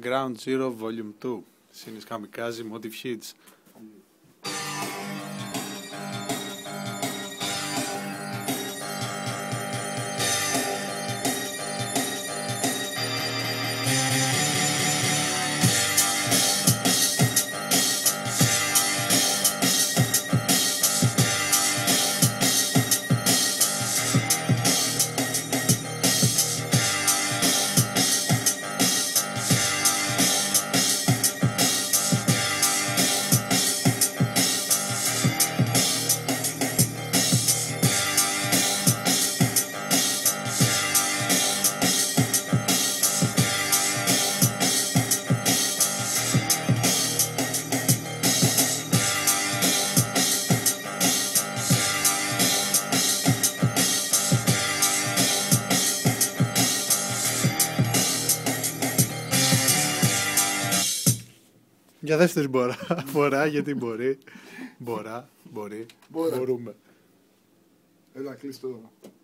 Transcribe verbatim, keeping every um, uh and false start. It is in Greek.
Ground Zero Volume two. Syn is Kamikaze Motive Hits. Για δεύτερη φορά, φορά γιατί μπορεί. Μπορά, μπορεί, Μπορά. μπορούμε. Έλα, κλείστο.